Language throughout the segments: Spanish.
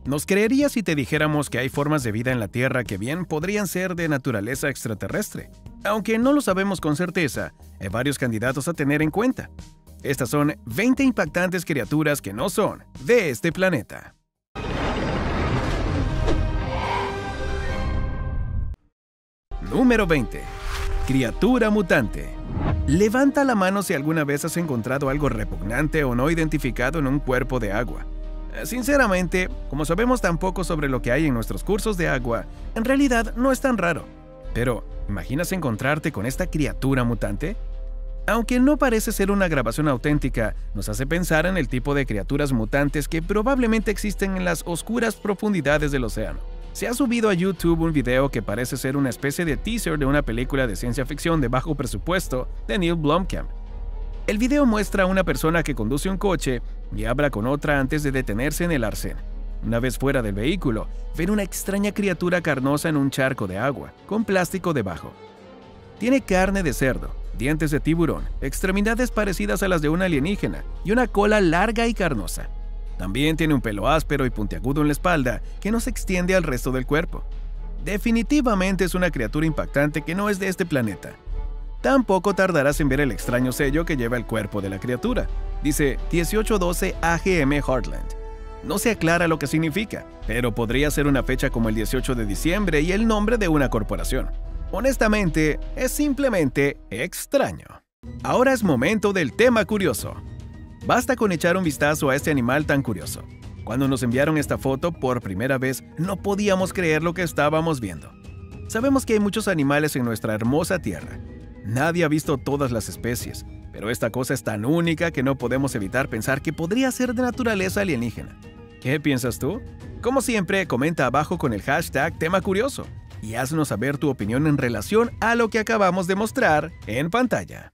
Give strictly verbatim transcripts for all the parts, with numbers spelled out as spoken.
¿Nos creerías si te dijéramos que hay formas de vida en la Tierra que bien podrían ser de naturaleza extraterrestre? Aunque no lo sabemos con certeza, hay varios candidatos a tener en cuenta. Estas son veinte impactantes criaturas que no son de este planeta. Número veinte. Criatura mutante. Levanta la mano si alguna vez has encontrado algo repugnante o no identificado en un cuerpo de agua. Sinceramente, como sabemos tan poco sobre lo que hay en nuestros cursos de agua, en realidad no es tan raro. Pero, ¿imaginas encontrarte con esta criatura mutante? Aunque no parece ser una grabación auténtica, nos hace pensar en el tipo de criaturas mutantes que probablemente existen en las oscuras profundidades del océano. Se ha subido a YouTube un video que parece ser una especie de teaser de una película de ciencia ficción de bajo presupuesto de Neil Blomkamp. El video muestra a una persona que conduce un coche y habla con otra antes de detenerse en el arcén. Una vez fuera del vehículo, ven una extraña criatura carnosa en un charco de agua, con plástico debajo. Tiene carne de cerdo, dientes de tiburón, extremidades parecidas a las de un alienígena y una cola larga y carnosa. También tiene un pelo áspero y puntiagudo en la espalda que no se extiende al resto del cuerpo. Definitivamente es una criatura impactante que no es de este planeta. Tampoco tardarás en ver el extraño sello que lleva el cuerpo de la criatura. Dice dieciocho doce A G M Heartland. No se aclara lo que significa, pero podría ser una fecha como el dieciocho de diciembre y el nombre de una corporación. Honestamente, es simplemente extraño. Ahora es momento del tema curioso. Basta con echar un vistazo a este animal tan curioso. Cuando nos enviaron esta foto por primera vez, no podíamos creer lo que estábamos viendo. Sabemos que hay muchos animales en nuestra hermosa tierra. Nadie ha visto todas las especies, pero esta cosa es tan única que no podemos evitar pensar que podría ser de naturaleza alienígena. ¿Qué piensas tú? Como siempre, comenta abajo con el hashtag tema curioso y haznos saber tu opinión en relación a lo que acabamos de mostrar en pantalla.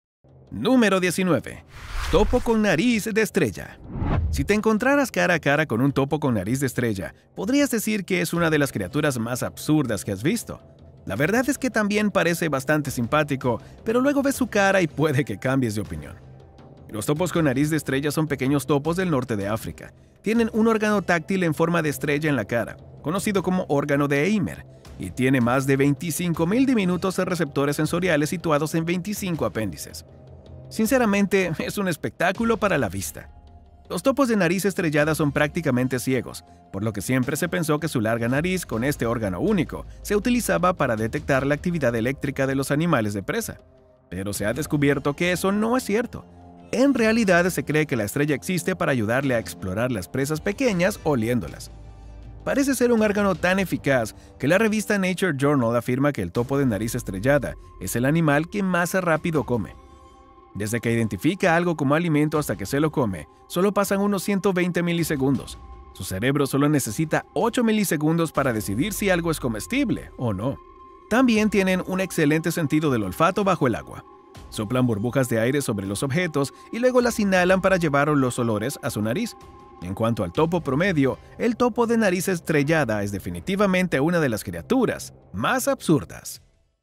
Número diecinueve. Topo con nariz de estrella. Si te encontraras cara a cara con un topo con nariz de estrella, podrías decir que es una de las criaturas más absurdas que has visto. La verdad es que también parece bastante simpático, pero luego ves su cara y puede que cambies de opinión. Los topos con nariz de estrella son pequeños topos del norte de África. Tienen un órgano táctil en forma de estrella en la cara, conocido como órgano de Eimer, y tiene más de veinticinco mil diminutos receptores sensoriales situados en veinticinco apéndices. Sinceramente, es un espectáculo para la vista. Los topos de nariz estrellada son prácticamente ciegos, por lo que siempre se pensó que su larga nariz, con este órgano único, se utilizaba para detectar la actividad eléctrica de los animales de presa. Pero se ha descubierto que eso no es cierto. En realidad se cree que la estrella existe para ayudarle a explorar las presas pequeñas oliéndolas. Parece ser un órgano tan eficaz que la revista Nature Journal afirma que el topo de nariz estrellada es el animal que más rápido come. Desde que identifica algo como alimento hasta que se lo come, solo pasan unos ciento veinte milisegundos. Su cerebro solo necesita ocho milisegundos para decidir si algo es comestible o no. También tienen un excelente sentido del olfato bajo el agua. Soplan burbujas de aire sobre los objetos y luego las inhalan para llevar los olores a su nariz. En cuanto al topo promedio, el topo de nariz estrellada es definitivamente una de las criaturas más absurdas.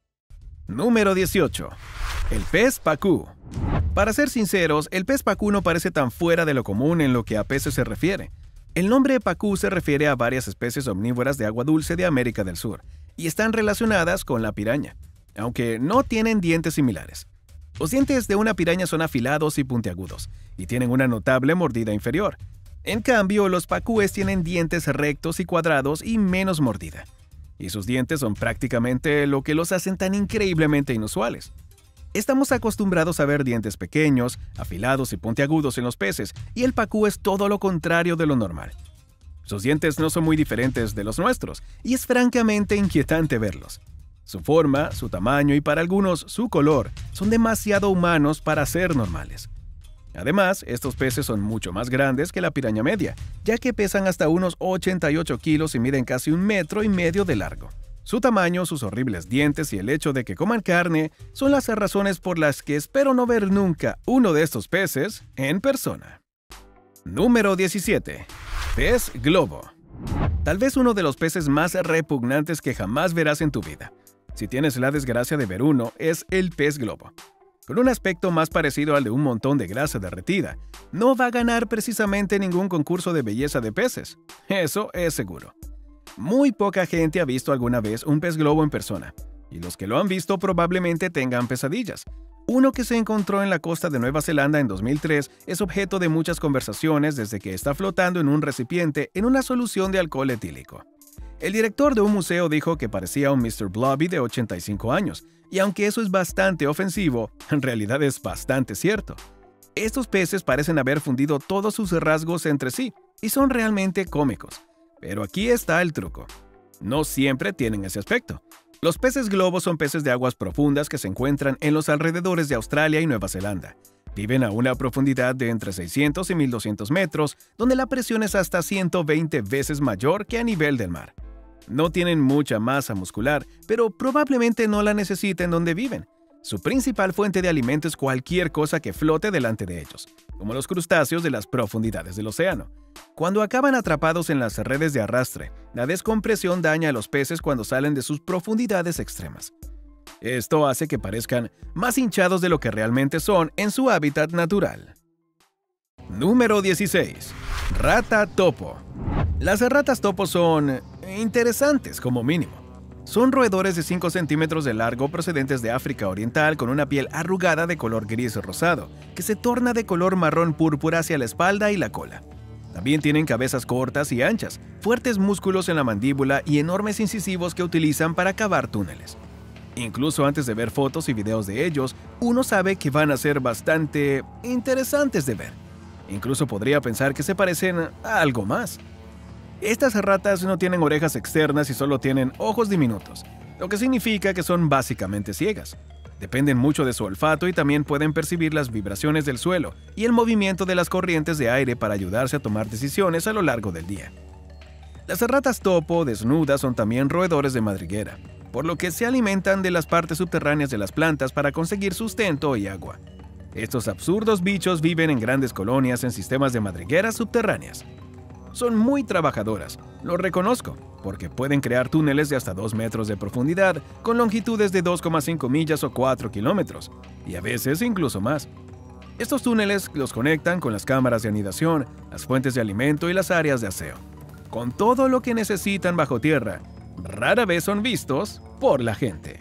Número dieciocho. El pez pacú. Para ser sinceros, el pez pacú no parece tan fuera de lo común en lo que a peces se refiere. El nombre pacú se refiere a varias especies omnívoras de agua dulce de América del Sur y están relacionadas con la piraña, aunque no tienen dientes similares. Los dientes de una piraña son afilados y puntiagudos y tienen una notable mordida inferior. En cambio, los pacúes tienen dientes rectos y cuadrados y menos mordida. Y sus dientes son prácticamente lo que los hacen tan increíblemente inusuales. Estamos acostumbrados a ver dientes pequeños, afilados y puntiagudos en los peces, y el pacú es todo lo contrario de lo normal. Sus dientes no son muy diferentes de los nuestros, y es francamente inquietante verlos. Su forma, su tamaño y para algunos su color son demasiado humanos para ser normales. Además, estos peces son mucho más grandes que la piraña media, ya que pesan hasta unos ochenta y ocho kilos y miden casi un metro y medio de largo. Su tamaño, sus horribles dientes y el hecho de que coman carne son las razones por las que espero no ver nunca uno de estos peces en persona. Número diecisiete. Pez globo. Tal vez uno de los peces más repugnantes que jamás verás en tu vida. Si tienes la desgracia de ver uno, es el pez globo. Con un aspecto más parecido al de un montón de grasa derretida, no va a ganar precisamente ningún concurso de belleza de peces. Eso es seguro. Muy poca gente ha visto alguna vez un pez globo en persona, y los que lo han visto probablemente tengan pesadillas. Uno que se encontró en la costa de Nueva Zelanda en dos mil tres es objeto de muchas conversaciones desde que está flotando en un recipiente en una solución de alcohol etílico. El director de un museo dijo que parecía un mister Blobby de ochenta y cinco años, y aunque eso es bastante ofensivo, en realidad es bastante cierto. Estos peces parecen haber fundido todos sus rasgos entre sí, y son realmente cómicos. Pero aquí está el truco. No siempre tienen ese aspecto. Los peces globo son peces de aguas profundas que se encuentran en los alrededores de Australia y Nueva Zelanda. Viven a una profundidad de entre seiscientos y mil doscientos metros, donde la presión es hasta ciento veinte veces mayor que a nivel del mar. No tienen mucha masa muscular, pero probablemente no la necesiten donde viven. Su principal fuente de alimento es cualquier cosa que flote delante de ellos, como los crustáceos de las profundidades del océano. Cuando acaban atrapados en las redes de arrastre, la descompresión daña a los peces cuando salen de sus profundidades extremas. Esto hace que parezcan más hinchados de lo que realmente son en su hábitat natural. Número dieciséis. Rata topo. Las ratas topo son interesantes como mínimo. Son roedores de cinco centímetros de largo procedentes de África Oriental con una piel arrugada de color gris rosado, que se torna de color marrón púrpura hacia la espalda y la cola. También tienen cabezas cortas y anchas, fuertes músculos en la mandíbula y enormes incisivos que utilizan para cavar túneles. Incluso antes de ver fotos y videos de ellos, uno sabe que van a ser bastante interesantes de ver. Incluso podría pensar que se parecen a algo más. Estas ratas no tienen orejas externas y solo tienen ojos diminutos, lo que significa que son básicamente ciegas. Dependen mucho de su olfato y también pueden percibir las vibraciones del suelo y el movimiento de las corrientes de aire para ayudarse a tomar decisiones a lo largo del día. Las ratas topo desnudas son también roedores de madriguera, por lo que se alimentan de las partes subterráneas de las plantas para conseguir sustento y agua. Estos absurdos bichos viven en grandes colonias en sistemas de madrigueras subterráneas. Son muy trabajadoras, lo reconozco, porque pueden crear túneles de hasta dos metros de profundidad con longitudes de dos coma cinco millas o cuatro kilómetros, y a veces incluso más. Estos túneles los conectan con las cámaras de anidación, las fuentes de alimento y las áreas de aseo. Con todo lo que necesitan bajo tierra, rara vez son vistos por la gente.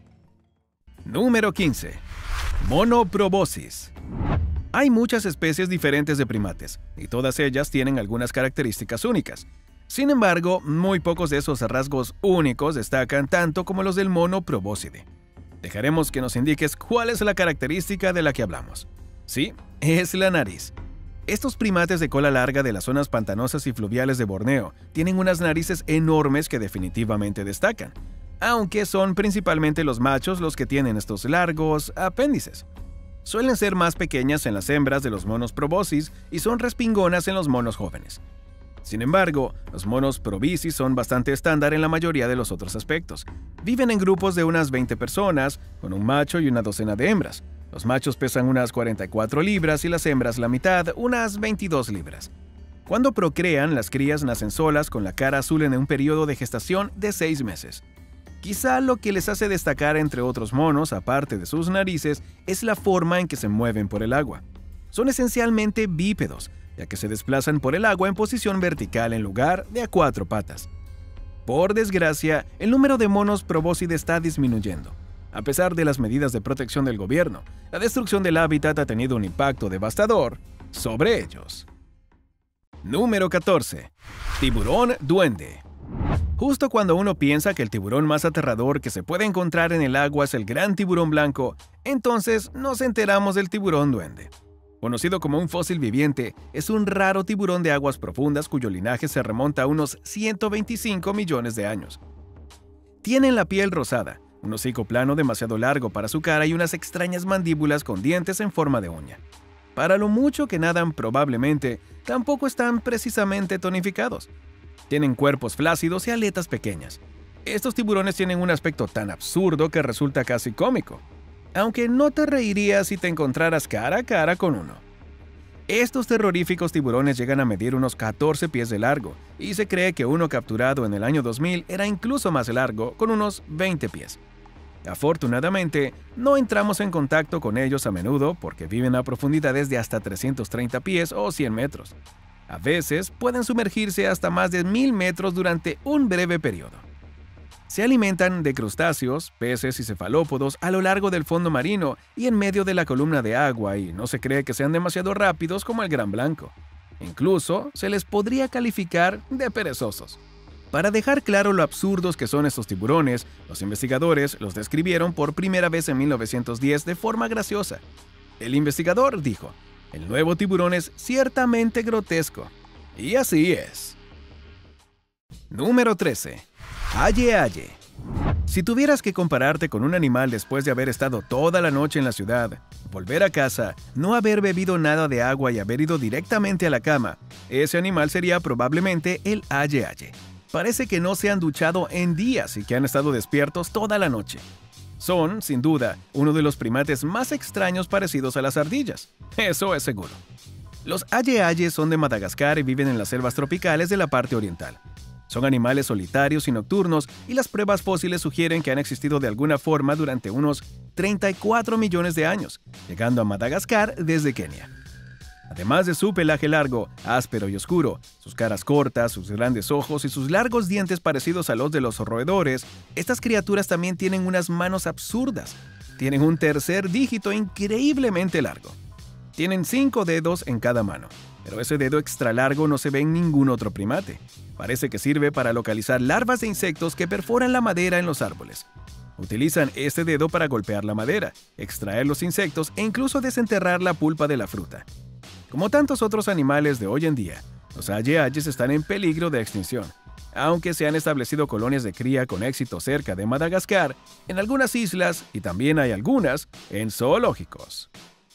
Número quince. Mono proboscis. Hay muchas especies diferentes de primates, y todas ellas tienen algunas características únicas. Sin embargo, muy pocos de esos rasgos únicos destacan tanto como los del mono probóscide. Dejaremos que nos indiques cuál es la característica de la que hablamos. Sí, es la nariz. Estos primates de cola larga de las zonas pantanosas y fluviales de Borneo tienen unas narices enormes que definitivamente destacan, aunque son principalmente los machos los que tienen estos largos apéndices. Suelen ser más pequeñas en las hembras de los monos proboscis y son respingonas en los monos jóvenes. Sin embargo, los monos proboscis son bastante estándar en la mayoría de los otros aspectos. Viven en grupos de unas veinte personas, con un macho y una docena de hembras. Los machos pesan unas cuarenta y cuatro libras y las hembras la mitad, unas veintidós libras. Cuando procrean, las crías nacen solas con la cara azul en un periodo de gestación de seis meses. Quizá lo que les hace destacar entre otros monos, aparte de sus narices, es la forma en que se mueven por el agua. Son esencialmente bípedos, ya que se desplazan por el agua en posición vertical en lugar de a cuatro patas. Por desgracia, el número de monos probóscides está disminuyendo. A pesar de las medidas de protección del gobierno, la destrucción del hábitat ha tenido un impacto devastador sobre ellos. Número catorce. Tiburón duende. Justo cuando uno piensa que el tiburón más aterrador que se puede encontrar en el agua es el gran tiburón blanco, entonces nos enteramos del tiburón duende. Conocido como un fósil viviente, es un raro tiburón de aguas profundas cuyo linaje se remonta a unos ciento veinticinco millones de años. Tienen la piel rosada, un hocico plano demasiado largo para su cara y unas extrañas mandíbulas con dientes en forma de uña. Para lo mucho que nadan probablemente, tampoco están precisamente tonificados. Tienen cuerpos flácidos y aletas pequeñas. Estos tiburones tienen un aspecto tan absurdo que resulta casi cómico, aunque no te reirías si te encontraras cara a cara con uno. Estos terroríficos tiburones llegan a medir unos catorce pies de largo, y se cree que uno capturado en el año dos mil era incluso más largo, con unos veinte pies. Afortunadamente, no entramos en contacto con ellos a menudo porque viven a profundidades de hasta trescientos treinta pies o cien metros. A veces pueden sumergirse hasta más de mil metros durante un breve periodo. Se alimentan de crustáceos, peces y cefalópodos a lo largo del fondo marino y en medio de la columna de agua, y no se cree que sean demasiado rápidos como el gran blanco. Incluso se les podría calificar de perezosos. Para dejar claro lo absurdos que son estos tiburones, los investigadores los describieron por primera vez en mil novecientos diez de forma graciosa. El investigador dijo: "El nuevo tiburón es ciertamente grotesco". Y así es. Número trece. Aye aye. Si tuvieras que compararte con un animal después de haber estado toda la noche en la ciudad, volver a casa, no haber bebido nada de agua y haber ido directamente a la cama, ese animal sería probablemente el aye aye. Parece que no se han duchado en días y que han estado despiertos toda la noche. Son, sin duda, uno de los primates más extraños parecidos a las ardillas. Eso es seguro. Los aye aye son de Madagascar y viven en las selvas tropicales de la parte oriental. Son animales solitarios y nocturnos, y las pruebas fósiles sugieren que han existido de alguna forma durante unos treinta y cuatro millones de años, llegando a Madagascar desde Kenia. Además de su pelaje largo, áspero y oscuro, sus caras cortas, sus grandes ojos y sus largos dientes parecidos a los de los roedores, estas criaturas también tienen unas manos absurdas. Tienen un tercer dígito increíblemente largo. Tienen cinco dedos en cada mano, pero ese dedo extra largo no se ve en ningún otro primate. Parece que sirve para localizar larvas de insectos que perforan la madera en los árboles. Utilizan este dedo para golpear la madera, extraer los insectos e incluso desenterrar la pulpa de la fruta. Como tantos otros animales de hoy en día, los aye ayes están en peligro de extinción, aunque se han establecido colonias de cría con éxito cerca de Madagascar, en algunas islas y también hay algunas en zoológicos.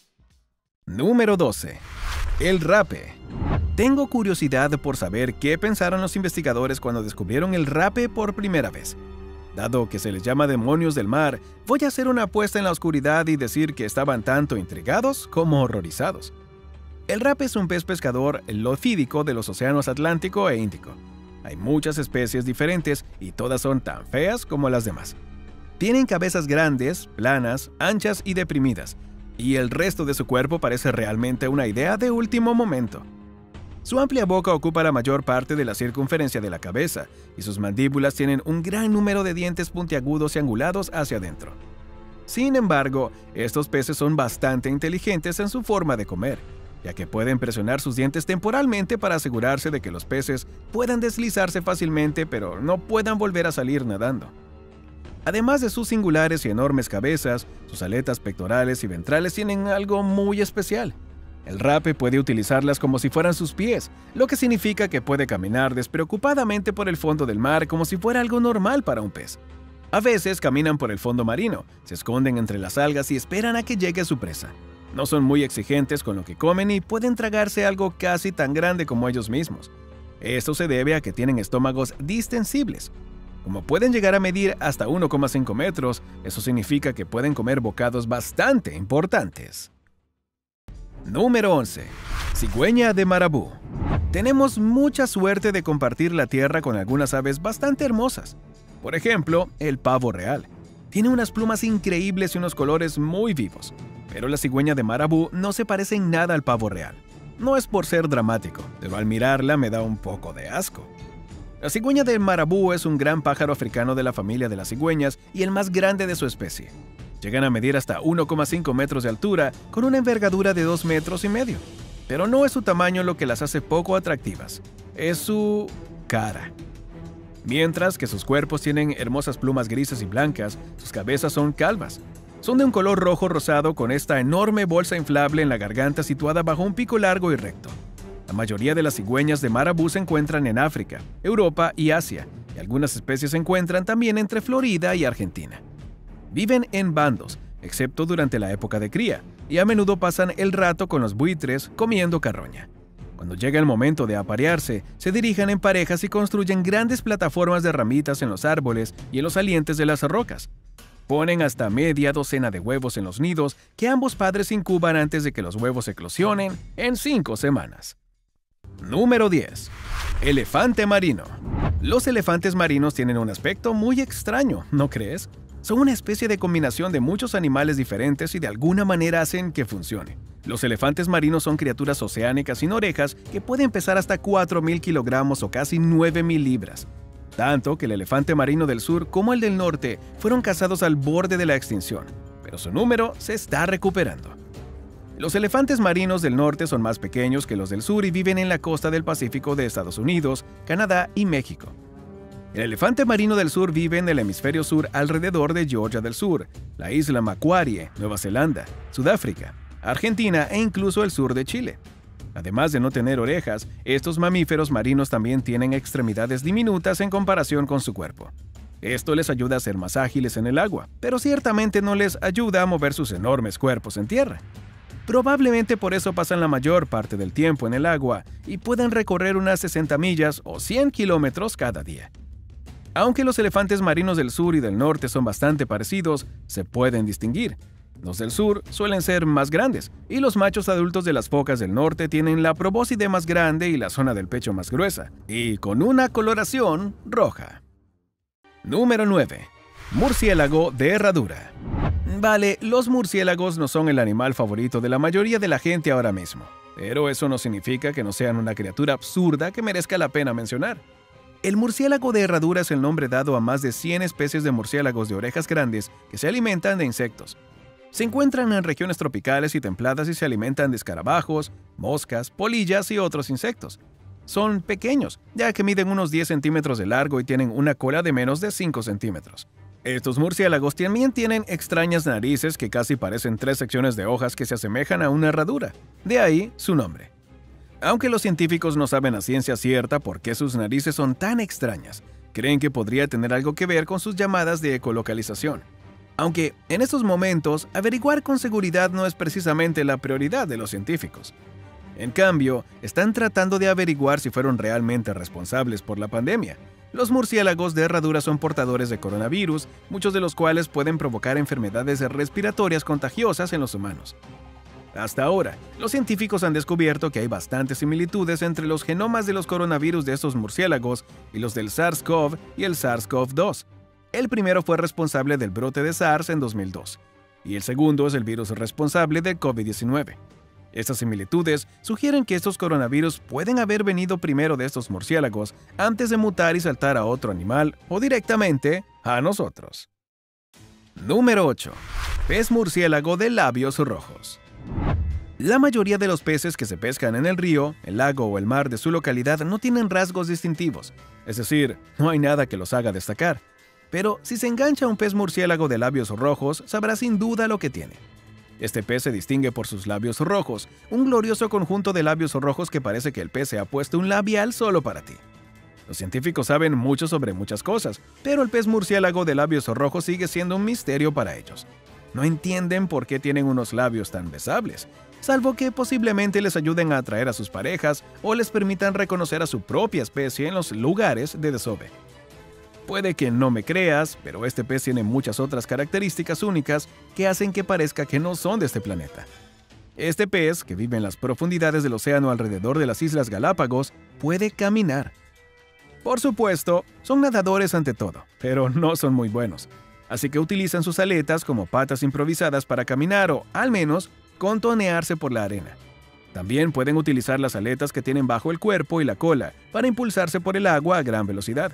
Número doce. El rape. Tengo curiosidad por saber qué pensaron los investigadores cuando descubrieron el rape por primera vez. Dado que se les llama demonios del mar, voy a hacer una apuesta en la oscuridad y decir que estaban tanto intrigados como horrorizados. El rape es un pez pescador lofídico de los océanos Atlántico e Índico. Hay muchas especies diferentes y todas son tan feas como las demás. Tienen cabezas grandes, planas, anchas y deprimidas, y el resto de su cuerpo parece realmente una idea de último momento. Su amplia boca ocupa la mayor parte de la circunferencia de la cabeza, y sus mandíbulas tienen un gran número de dientes puntiagudos y angulados hacia adentro. Sin embargo, estos peces son bastante inteligentes en su forma de comer, ya que pueden presionar sus dientes temporalmente para asegurarse de que los peces puedan deslizarse fácilmente pero no puedan volver a salir nadando. Además de sus singulares y enormes cabezas, sus aletas pectorales y ventrales tienen algo muy especial. El rape puede utilizarlas como si fueran sus pies, lo que significa que puede caminar despreocupadamente por el fondo del mar como si fuera algo normal para un pez. A veces caminan por el fondo marino, se esconden entre las algas y esperan a que llegue su presa. No son muy exigentes con lo que comen y pueden tragarse algo casi tan grande como ellos mismos. Esto se debe a que tienen estómagos distensibles. Como pueden llegar a medir hasta uno coma cinco metros, eso significa que pueden comer bocados bastante importantes. Número once. Cigüeña de marabú. Tenemos mucha suerte de compartir la tierra con algunas aves bastante hermosas. Por ejemplo, el pavo real. Tiene unas plumas increíbles y unos colores muy vivos. Pero la cigüeña de marabú no se parece en nada al pavo real. No es por ser dramático, pero al mirarla me da un poco de asco. La cigüeña de marabú es un gran pájaro africano de la familia de las cigüeñas y el más grande de su especie. Llegan a medir hasta uno coma cinco metros de altura con una envergadura de dos metros y medio. Pero no es su tamaño lo que las hace poco atractivas, es su cara. Mientras que sus cuerpos tienen hermosas plumas grises y blancas, sus cabezas son calvas. Son de un color rojo rosado con esta enorme bolsa inflable en la garganta situada bajo un pico largo y recto. La mayoría de las cigüeñas de marabú se encuentran en África, Europa y Asia, y algunas especies se encuentran también entre Florida y Argentina. Viven en bandos, excepto durante la época de cría, y a menudo pasan el rato con los buitres comiendo carroña. Cuando llega el momento de aparearse, se dirigen en parejas y construyen grandes plataformas de ramitas en los árboles y en los salientes de las rocas. Ponen hasta media docena de huevos en los nidos que ambos padres incuban antes de que los huevos eclosionen en cinco semanas. Número diez. Elefante marino. Los elefantes marinos tienen un aspecto muy extraño, ¿no crees? Son una especie de combinación de muchos animales diferentes y de alguna manera hacen que funcione. Los elefantes marinos son criaturas oceánicas sin orejas que pueden pesar hasta cuatro mil kilogramos o casi nueve mil libras. Tanto que el elefante marino del sur como el del norte fueron cazados al borde de la extinción, pero su número se está recuperando. Los elefantes marinos del norte son más pequeños que los del sur y viven en la costa del Pacífico de Estados Unidos, Canadá y México. El elefante marino del sur vive en el hemisferio sur alrededor de Georgia del Sur, la isla Macquarie, Nueva Zelanda, Sudáfrica, Argentina e incluso el sur de Chile. Además de no tener orejas, estos mamíferos marinos también tienen extremidades diminutas en comparación con su cuerpo. Esto les ayuda a ser más ágiles en el agua, pero ciertamente no les ayuda a mover sus enormes cuerpos en tierra. Probablemente por eso pasan la mayor parte del tiempo en el agua y pueden recorrer unas sesenta millas o cien kilómetros cada día. Aunque los elefantes marinos del sur y del norte son bastante parecidos, se pueden distinguir. Los del sur suelen ser más grandes, y los machos adultos de las focas del norte tienen la probóscide más grande y la zona del pecho más gruesa, y con una coloración roja. Número nueve. Murciélago de herradura. Vale, los murciélagos no son el animal favorito de la mayoría de la gente ahora mismo, pero eso no significa que no sean una criatura absurda que merezca la pena mencionar. El murciélago de herradura es el nombre dado a más de cien especies de murciélagos de orejas grandes que se alimentan de insectos. Se encuentran en regiones tropicales y templadas y se alimentan de escarabajos, moscas, polillas y otros insectos. Son pequeños, ya que miden unos diez centímetros de largo y tienen una cola de menos de cinco centímetros. Estos murciélagos también tienen extrañas narices que casi parecen tres secciones de hojas que se asemejan a una herradura. De ahí su nombre. Aunque los científicos no saben a ciencia cierta por qué sus narices son tan extrañas, creen que podría tener algo que ver con sus llamadas de ecolocalización. Aunque, en estos momentos, averiguar con seguridad no es precisamente la prioridad de los científicos. En cambio, están tratando de averiguar si fueron realmente responsables por la pandemia. Los murciélagos de herradura son portadores de coronavirus, muchos de los cuales pueden provocar enfermedades respiratorias contagiosas en los humanos. Hasta ahora, los científicos han descubierto que hay bastantes similitudes entre los genomas de los coronavirus de estos murciélagos y los del SARS-CoV y el SARS-CoV dos. El primero fue responsable del brote de SARS en dos mil dos, y el segundo es el virus responsable del COVID diecinueve. Estas similitudes sugieren que estos coronavirus pueden haber venido primero de estos murciélagos antes de mutar y saltar a otro animal o directamente a nosotros. Número ocho. Pez murciélago de labios rojos. La mayoría de los peces que se pescan en el río, el lago o el mar de su localidad no tienen rasgos distintivos, es decir, no hay nada que los haga destacar. Pero si se engancha a un pez murciélago de labios rojos, sabrá sin duda lo que tiene. Este pez se distingue por sus labios rojos, un glorioso conjunto de labios rojos que parece que el pez se ha puesto un labial solo para ti. Los científicos saben mucho sobre muchas cosas, pero el pez murciélago de labios rojos sigue siendo un misterio para ellos. No entienden por qué tienen unos labios tan besables, salvo que posiblemente les ayuden a atraer a sus parejas o les permitan reconocer a su propia especie en los lugares de desove. Puede que no me creas, pero este pez tiene muchas otras características únicas que hacen que parezca que no son de este planeta. Este pez, que vive en las profundidades del océano alrededor de las Islas Galápagos, puede caminar. Por supuesto, son nadadores ante todo, pero no son muy buenos. Así que utilizan sus aletas como patas improvisadas para caminar o, al menos, contonearse por la arena. También pueden utilizar las aletas que tienen bajo el cuerpo y la cola para impulsarse por el agua a gran velocidad.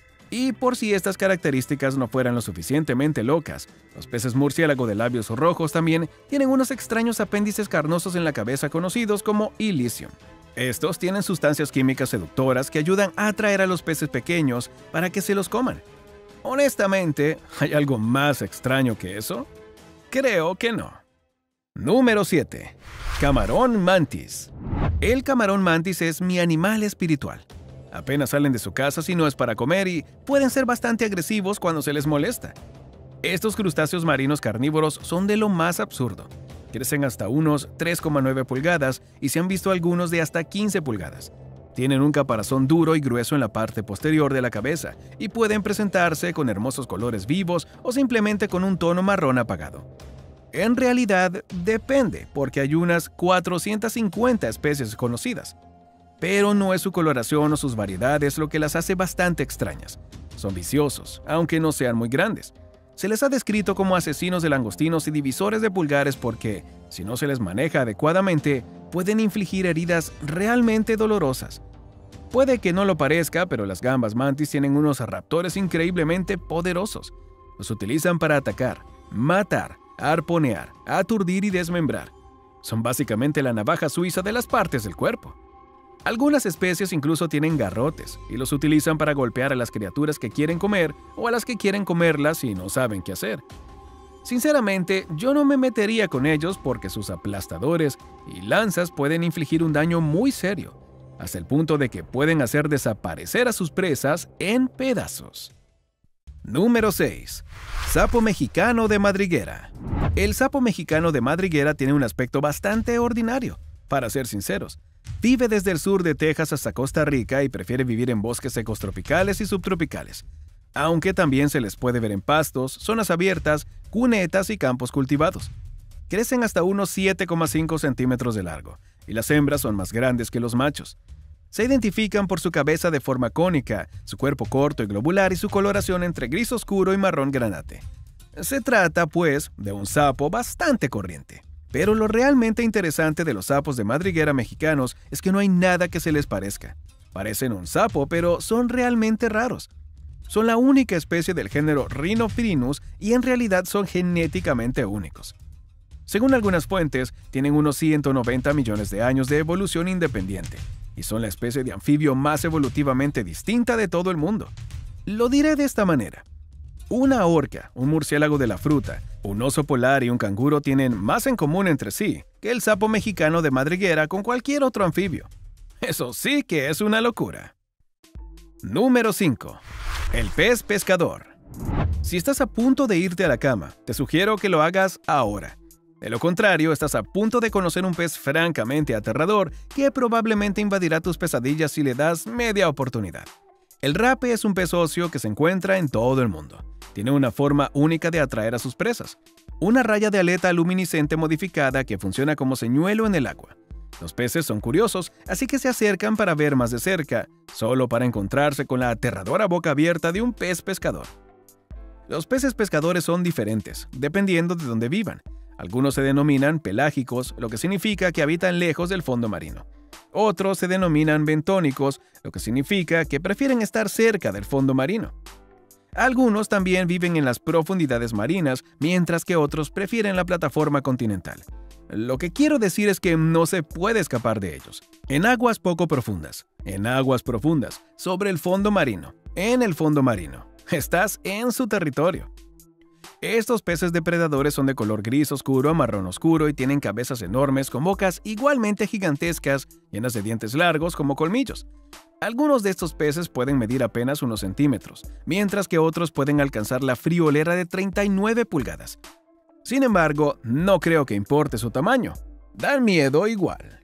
Y por si estas características no fueran lo suficientemente locas, los peces murciélago de labios rojos también tienen unos extraños apéndices carnosos en la cabeza conocidos como ilición. Estos tienen sustancias químicas seductoras que ayudan a atraer a los peces pequeños para que se los coman. Honestamente, ¿hay algo más extraño que eso? Creo que no. Número siete. Camarón mantis. El camarón mantis es mi animal espiritual. Apenas salen de su casa si no es para comer y pueden ser bastante agresivos cuando se les molesta. Estos crustáceos marinos carnívoros son de lo más absurdo. Crecen hasta unos tres coma nueve pulgadas y se han visto algunos de hasta quince pulgadas. Tienen un caparazón duro y grueso en la parte posterior de la cabeza y pueden presentarse con hermosos colores vivos o simplemente con un tono marrón apagado. En realidad, depende, porque hay unas cuatrocientas cincuenta especies conocidas. Pero no es su coloración o sus variedades lo que las hace bastante extrañas. Son viciosos, aunque no sean muy grandes. Se les ha descrito como asesinos de langostinos y divisores de pulgares porque, si no se les maneja adecuadamente, pueden infligir heridas realmente dolorosas. Puede que no lo parezca, pero las gambas mantis tienen unos raptores increíblemente poderosos. Los utilizan para atacar, matar, arponear, aturdir y desmembrar. Son básicamente la navaja suiza de las partes del cuerpo. Algunas especies incluso tienen garrotes y los utilizan para golpear a las criaturas que quieren comer o a las que quieren comerlas y no saben qué hacer. Sinceramente, yo no me metería con ellos porque sus aplastadores y lanzas pueden infligir un daño muy serio, hasta el punto de que pueden hacer desaparecer a sus presas en pedazos. Número seis. Sapo mexicano de madriguera. El sapo mexicano de madriguera tiene un aspecto bastante ordinario, para ser sinceros. Vive desde el sur de Texas hasta Costa Rica y prefiere vivir en bosques secos tropicales y subtropicales, aunque también se les puede ver en pastos, zonas abiertas, cunetas y campos cultivados. Crecen hasta unos siete coma cinco centímetros de largo, y las hembras son más grandes que los machos. Se identifican por su cabeza de forma cónica, su cuerpo corto y globular y su coloración entre gris oscuro y marrón granate. Se trata, pues, de un sapo bastante corriente. Pero lo realmente interesante de los sapos de madriguera mexicanos es que no hay nada que se les parezca. Parecen un sapo, pero son realmente raros. Son la única especie del género Rhinophrynus y en realidad son genéticamente únicos. Según algunas fuentes, tienen unos ciento noventa millones de años de evolución independiente y son la especie de anfibio más evolutivamente distinta de todo el mundo. Lo diré de esta manera. Una orca, un murciélago de la fruta, un oso polar y un canguro tienen más en común entre sí que el sapo mexicano de madriguera con cualquier otro anfibio. Eso sí que es una locura. Número cinco. El pez pescador. Si estás a punto de irte a la cama, te sugiero que lo hagas ahora. De lo contrario, estás a punto de conocer un pez francamente aterrador que probablemente invadirá tus pesadillas si le das media oportunidad. El rape es un pez óseo que se encuentra en todo el mundo. Tiene una forma única de atraer a sus presas. Una raya de aleta luminiscente modificada que funciona como señuelo en el agua. Los peces son curiosos, así que se acercan para ver más de cerca, solo para encontrarse con la aterradora boca abierta de un pez pescador. Los peces pescadores son diferentes, dependiendo de dónde vivan. Algunos se denominan pelágicos, lo que significa que habitan lejos del fondo marino. Otros se denominan bentónicos, lo que significa que prefieren estar cerca del fondo marino. Algunos también viven en las profundidades marinas, mientras que otros prefieren la plataforma continental. Lo que quiero decir es que no se puede escapar de ellos. En aguas poco profundas, en aguas profundas, sobre el fondo marino, en el fondo marino. Estás en su territorio. Estos peces depredadores son de color gris oscuro a marrón oscuro y tienen cabezas enormes con bocas igualmente gigantescas, llenas de dientes largos como colmillos. Algunos de estos peces pueden medir apenas unos centímetros, mientras que otros pueden alcanzar la friolera de treinta y nueve pulgadas. Sin embargo, no creo que importe su tamaño. Dan miedo igual.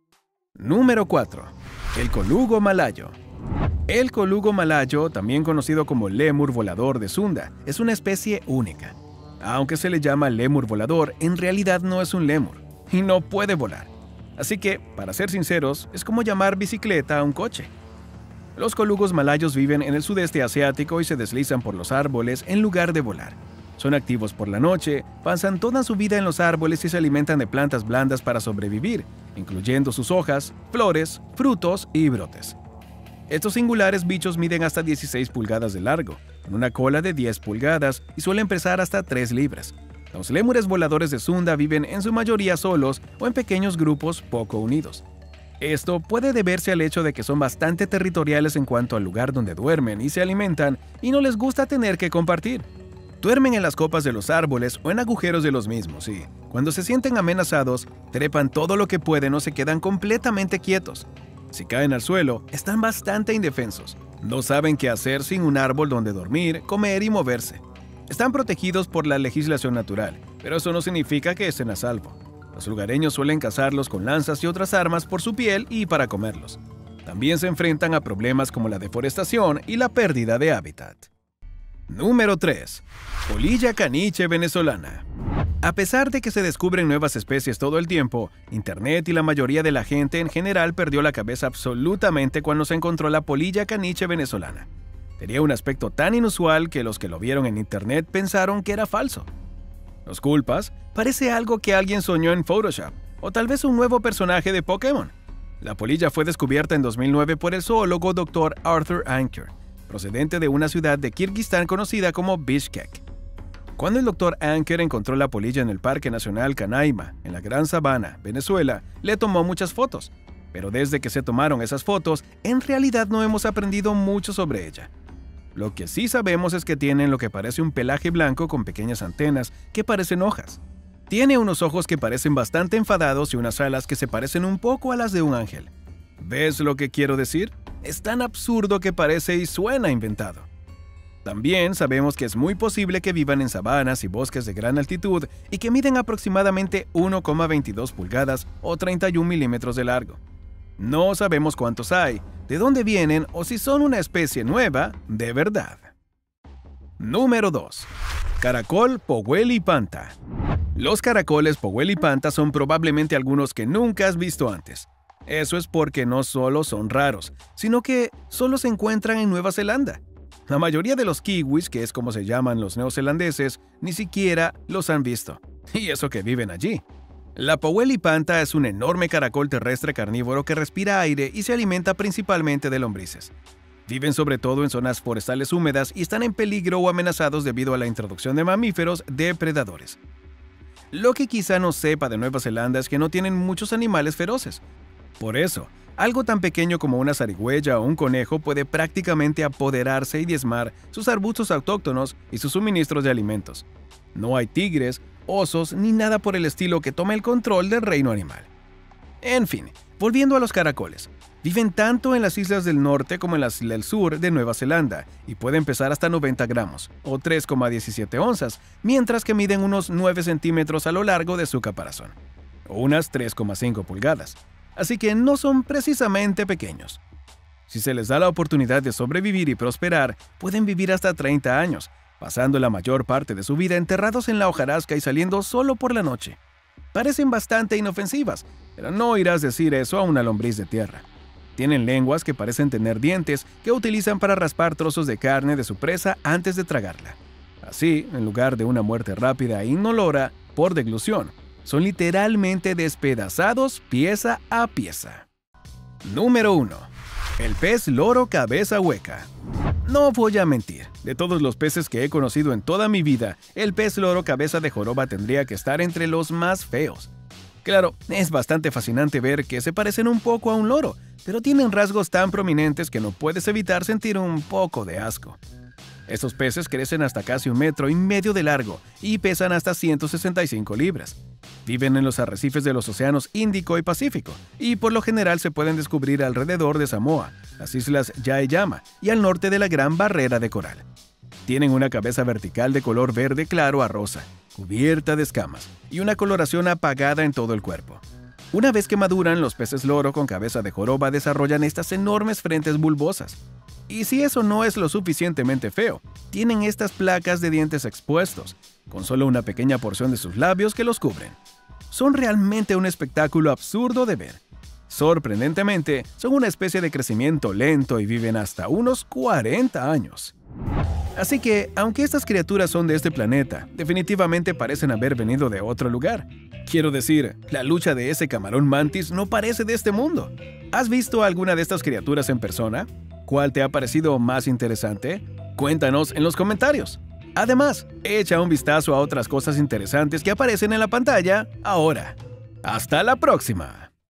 Número cuatro. El colugo malayo. El colugo malayo, también conocido como lémur volador de Sunda, es una especie única. Aunque se le llama lémur volador, en realidad no es un lémur y no puede volar. Así que, para ser sinceros, es como llamar bicicleta a un coche. Los colugos malayos viven en el sudeste asiático y se deslizan por los árboles en lugar de volar. Son activos por la noche, pasan toda su vida en los árboles y se alimentan de plantas blandas para sobrevivir, incluyendo sus hojas, flores, frutos y brotes. Estos singulares bichos miden hasta dieciséis pulgadas de largo, con una cola de diez pulgadas y suelen pesar hasta tres libras. Los lémures voladores de Sunda viven en su mayoría solos o en pequeños grupos poco unidos. Esto puede deberse al hecho de que son bastante territoriales en cuanto al lugar donde duermen y se alimentan y no les gusta tener que compartir. Duermen en las copas de los árboles o en agujeros de los mismos y, cuando se sienten amenazados, trepan todo lo que pueden o se quedan completamente quietos. Si caen al suelo, están bastante indefensos. No saben qué hacer sin un árbol donde dormir, comer y moverse. Están protegidos por la legislación natural, pero eso no significa que estén a salvo. Los lugareños suelen cazarlos con lanzas y otras armas por su piel y para comerlos. También se enfrentan a problemas como la deforestación y la pérdida de hábitat. Número tres. Polilla caniche venezolana. A pesar de que se descubren nuevas especies todo el tiempo, Internet y la mayoría de la gente en general perdió la cabeza absolutamente cuando se encontró la polilla caniche venezolana. Tenía un aspecto tan inusual que los que lo vieron en internet pensaron que era falso. Los culpas parece algo que alguien soñó en Photoshop, o tal vez un nuevo personaje de Pokémon. La polilla fue descubierta en dos mil nueve por el zoólogo doctor Arthur Anker, procedente de una ciudad de Kirguistán conocida como Bishkek. Cuando el doctor Anker encontró la polilla en el Parque Nacional Canaima, en la Gran Sabana, Venezuela, le tomó muchas fotos. Pero desde que se tomaron esas fotos, en realidad no hemos aprendido mucho sobre ella. Lo que sí sabemos es que tienen lo que parece un pelaje blanco con pequeñas antenas que parecen hojas. Tiene unos ojos que parecen bastante enfadados y unas alas que se parecen un poco a las de un ángel. ¿Ves lo que quiero decir? Es tan absurdo que parece y suena inventado. También sabemos que es muy posible que vivan en sabanas y bosques de gran altitud y que miden aproximadamente uno coma veintidós pulgadas o treinta y un milímetros de largo. No sabemos cuántos hay, de dónde vienen o si son una especie nueva de verdad. Número dos. Caracol Powell-y-Panta. Los caracoles Powell-y-Panta son probablemente algunos que nunca has visto antes. Eso es porque no solo son raros, sino que solo se encuentran en Nueva Zelanda. La mayoría de los kiwis, que es como se llaman los neozelandeses, ni siquiera los han visto. Y eso que viven allí. La Powell-y-Panta es un enorme caracol terrestre carnívoro que respira aire y se alimenta principalmente de lombrices. Viven sobre todo en zonas forestales húmedas y están en peligro o amenazados debido a la introducción de mamíferos depredadores. Lo que quizá no sepa de Nueva Zelanda es que no tienen muchos animales feroces. Por eso, algo tan pequeño como una zarigüeya o un conejo puede prácticamente apoderarse y diezmar sus arbustos autóctonos y sus suministros de alimentos. No hay tigres, osos ni nada por el estilo que tome el control del reino animal. En fin, volviendo a los caracoles. Viven tanto en las islas del norte como en las del sur de Nueva Zelanda y pueden pesar hasta noventa gramos o tres coma diecisiete onzas, mientras que miden unos nueve centímetros a lo largo de su caparazón, o unas tres coma cinco pulgadas. Así que no son precisamente pequeños. Si se les da la oportunidad de sobrevivir y prosperar, pueden vivir hasta treinta años, pasando la mayor parte de su vida enterrados en la hojarasca y saliendo solo por la noche. Parecen bastante inofensivas, pero no irás a decir eso a una lombriz de tierra. Tienen lenguas que parecen tener dientes que utilizan para raspar trozos de carne de su presa antes de tragarla. Así, en lugar de una muerte rápida e inolora por deglución, son literalmente despedazados pieza a pieza. Número uno. El pez loro cabeza hueca. No voy a mentir, de todos los peces que he conocido en toda mi vida, el pez loro cabeza de joroba tendría que estar entre los más feos. Claro, es bastante fascinante ver que se parecen un poco a un loro, pero tienen rasgos tan prominentes que no puedes evitar sentir un poco de asco. Estos peces crecen hasta casi un metro y medio de largo y pesan hasta ciento sesenta y cinco libras. Viven en los arrecifes de los océanos Índico y Pacífico, y por lo general se pueden descubrir alrededor de Samoa, las islas Yaeyama y al norte de la Gran Barrera de Coral. Tienen una cabeza vertical de color verde claro a rosa, cubierta de escamas, y una coloración apagada en todo el cuerpo. Una vez que maduran, los peces loro con cabeza de joroba desarrollan estas enormes frentes bulbosas. Y si eso no es lo suficientemente feo, tienen estas placas de dientes expuestos, con solo una pequeña porción de sus labios que los cubren. Son realmente un espectáculo absurdo de ver. Sorprendentemente, son una especie de crecimiento lento y viven hasta unos cuarenta años. Así que, aunque estas criaturas son de este planeta, definitivamente parecen haber venido de otro lugar. Quiero decir, la lucha de ese camarón mantis no parece de este mundo. ¿Has visto alguna de estas criaturas en persona? ¿Cuál te ha parecido más interesante? Cuéntanos en los comentarios. Además, echa un vistazo a otras cosas interesantes que aparecen en la pantalla ahora. ¡Hasta la próxima!